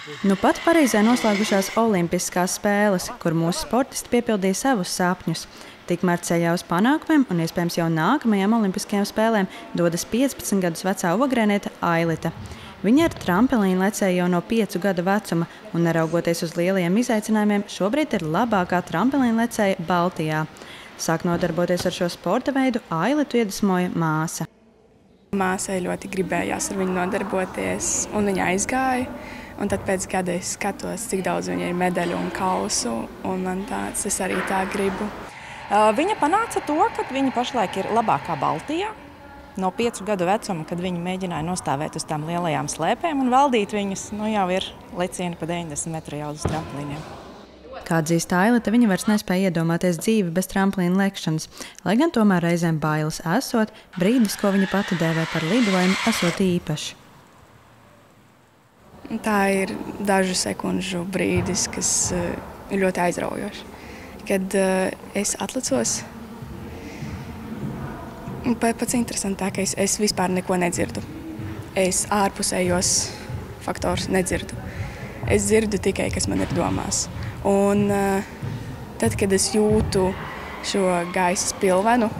Nu pat Parīzē noslēgušās Olimpiskās spēles, kur mūsu sportisti piepildīja savus sapņus. Tikmēr ceļā uz panākumiem un iespējams jau nākamajām Olimpiskajām spēlēm dodas 15 gadus vecā ogrēniete Ailita. Viņa ir trampelīna lecēja jau no 5 gadu vecuma un, neraugoties uz lielajiem izaicinājumiem, šobrīd ir labākā trampelīna lecēja Baltijā. Sāk nodarboties ar šo sporta veidu Ailitu iedvesmoja māsa. Māsai ļoti gribējās ar viņu nodarboties, un viņa aizgāja. Un tad pēc gada es skatos, cik daudz viņai ir medaļu un kausu, un man tāds, es arī tā gribu. Viņa panāca to, ka viņa pašlaik ir labākā Baltijā. No 5 gadu vecuma, kad viņa mēģināja nostāvēt uz tām lielajām slēpēm un valdīt viņus, nu jau ir lecieni pa 90 metru jaudas tramplīniem. Kā atzīst Ailita, viņa vairs nespēja iedomāties dzīvi bez tramplīna lekšanas, lai gan tomēr reizēm bailes esot, brīdis, ko viņa pati dēvē par lidojumu, esot īpašs. Tā ir dažu sekundžu brīdis, kas ir ļoti aizraujošs. Kad es atlicos, pats interesantākais, es vispār neko nedzirdu. Es ārpusējos faktors nedzirdu. Es dzirdu tikai, kas man ir domās. Un tad, kad es jūtu šo gaisa spilvenu,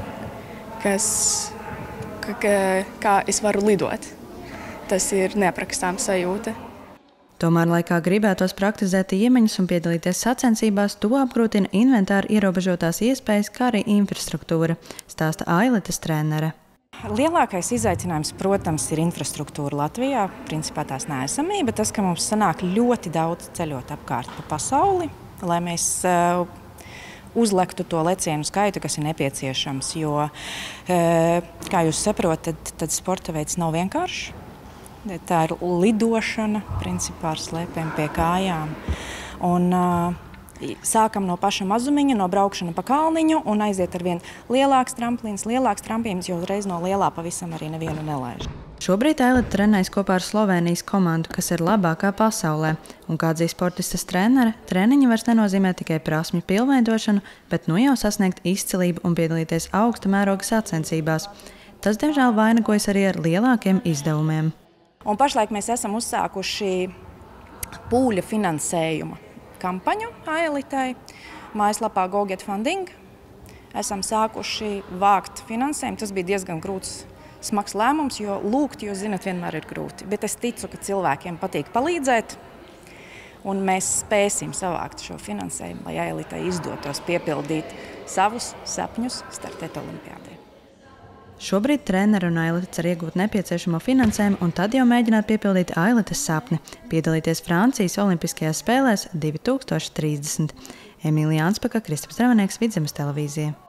kā es varu lidot, tas ir neaprakstāms sajūta. Tomēr, lai kā gribētos praktizēt iemaņas un piedalīties sacensībās, to apgrūtina inventāra ierobežotās iespējas, kā arī infrastruktūra, stāsta Ailitas trenere. Lielākais izaicinājums, protams, ir infrastruktūra Latvijā, principā tās neesamība, tas, ka mums sanāk ļoti daudz ceļot apkārt pa pasauli, lai mēs uzlektu to lecienu skaitu, kas ir nepieciešams, jo, kā jūs saprotat, tad sporta veids nav vienkāršs. Tā ir lidošana, principā ar slēpēm pie kājām. Un, sākam no paša mazumiņa, no braukšana pa kalniņu un aiziet ar vien lielāks trampīns, jo reiz no lielā pavisam arī nevienu nelaiž. Šobrīd Ailita trenējas kopā ar Slovēnijas komandu, kas ir labākā pasaulē. Un kā atzīst sportistes trenere, treniņi vairs nenozīmē tikai prasmju pilnveidošanu, bet nu jau sasniegt izcilību un piedalīties augsta mēroga sacensībās. Tas, diemžēl, vainagojas arī ar lielākiem izdevumiem. Un pašlaik mēs esam uzsākuši pūļa finansējuma kampaņu Ailitai. Mājaslapā Go Get Funding. Esam sākuši vākt finansējumu. Tas bija diezgan grūts, smags lēmums, jo lūgt, jūs zinat, vienmēr ir grūti. Bet es ticu, ka cilvēkiem patīk palīdzēt, un mēs spēsim savākt šo finansējumu, lai Ailitai izdotos piepildīt savus sapņus startēt olimpiādē. Šobrīd treneri un Ailita cer iegūt nepieciešamo finansējumu un tad jau mēģināt piepildīt Ailitas sapni – piedalīties Francijas Olimpiskajās spēlēs 2030. Emīlija Anspaka, Kristaps Dravanieks, Vidzemes televīzija.